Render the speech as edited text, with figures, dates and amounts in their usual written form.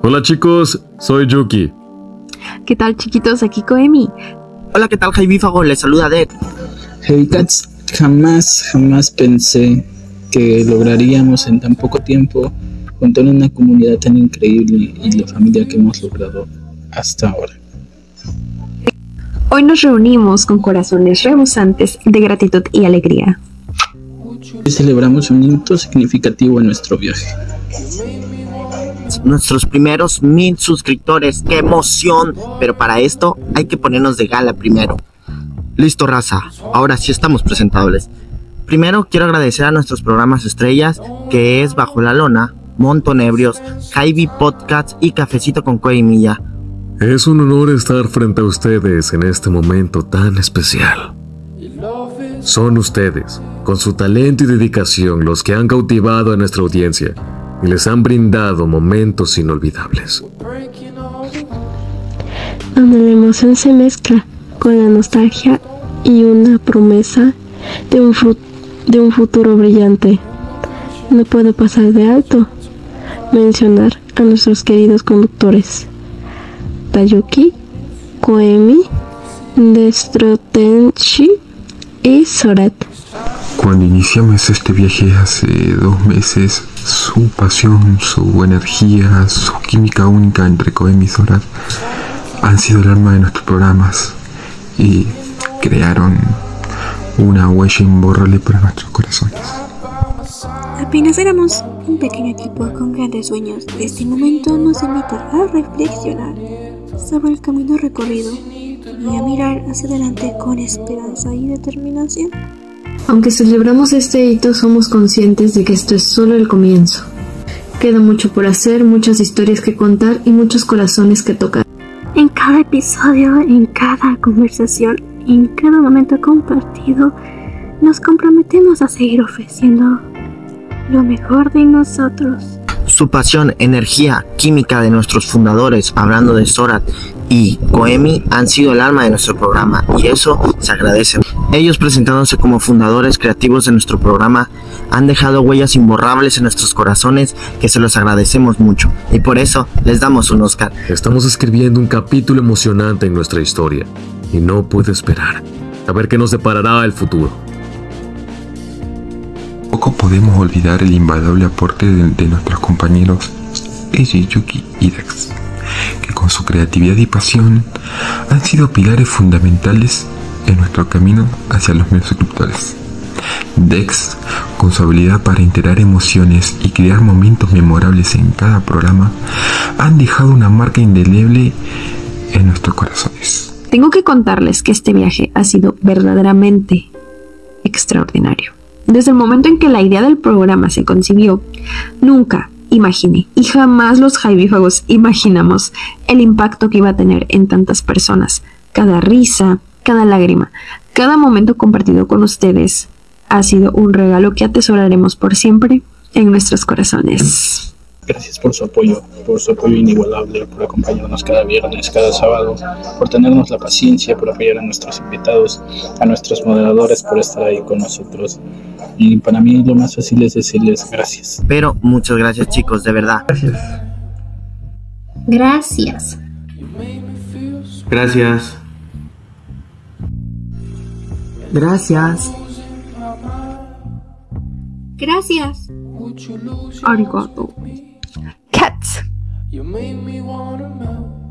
Hola chicos, soy Yuki. ¿Qué tal chiquitos? Aquí Koemi. Hola, ¿qué tal Jaivífago? Les saluda Dek. Hey Cats, jamás pensé que lograríamos en tan poco tiempo juntar una comunidad tan increíble y la familia que hemos logrado hasta ahora. Hoy nos reunimos con corazones rebosantes de gratitud y alegría. Hoy celebramos un hito significativo en nuestro viaje. Nuestros primeros 1000 suscriptores, ¡qué emoción! Pero para esto hay que ponernos de gala primero. Listo, raza, ahora sí estamos presentables. Primero quiero agradecer a nuestros programas estrellas, que es Bajo la Lona, Montonebrios, Jaivi Podcast y Cafecito con Koemilla. Es un honor estar frente a ustedes en este momento tan especial. Son ustedes, con su talento y dedicación, los que han cautivado a nuestra audiencia y les han brindado momentos inolvidables. Donde la emoción se mezcla con la nostalgia y una promesa de un futuro brillante. No puedo pasar de alto mencionar a nuestros queridos conductores Tayuki, Koemi, Destrotenshi y Zorat. Cuando iniciamos este viaje hace 2 meses, su pasión, su energía, su química única entre Koemi y Zorat han sido el alma de nuestros programas y crearon una huella imborrable para nuestros corazones. Apenas éramos un pequeño equipo con grandes sueños. Este momento nos invita a reflexionar sobre el camino recorrido y a mirar hacia adelante con esperanza y determinación. Aunque celebramos este hito, somos conscientes de que esto es solo el comienzo. Queda mucho por hacer, muchas historias que contar y muchos corazones que tocar. En cada episodio, en cada conversación, en cada momento compartido, nos comprometemos a seguir ofreciendo lo mejor de nosotros. Su pasión, energía, química de nuestros fundadores, hablando de Zorat y Koemi, han sido el alma de nuestro programa y eso se agradece. Ellos, presentándose como fundadores creativos de nuestro programa, han dejado huellas imborrables en nuestros corazones que se los agradecemos mucho y por eso les damos un Oscar. Estamos escribiendo un capítulo emocionante en nuestra historia y no puedo esperar a ver qué nos deparará el futuro. Poco podemos olvidar el invaluable aporte de nuestros compañeros Eiji, Yuki y Dex, que con su creatividad y pasión han sido pilares fundamentales en nuestro camino hacia los 1000 suscriptores. Dex, con su habilidad para integrar emociones y crear momentos memorables en cada programa, han dejado una marca indeleble en nuestros corazones. Tengo que contarles que este viaje ha sido verdaderamente extraordinario. Desde el momento en que la idea del programa se concibió, nunca imaginé y jamás los Jaivífagos imaginamos el impacto que iba a tener en tantas personas. Cada risa, cada lágrima, cada momento compartido con ustedes ha sido un regalo que atesoraremos por siempre en nuestros corazones. Gracias por su apoyo inigualable, por acompañarnos cada viernes, cada sábado, por tenernos la paciencia, por apoyar a nuestros invitados, a nuestros moderadores, por estar ahí con nosotros. Y para mí lo más fácil es decirles gracias. Pero muchas gracias chicos, de verdad. Gracias. Gracias. Gracias. Gracias. Arigato. Cats. You made me wanna melt.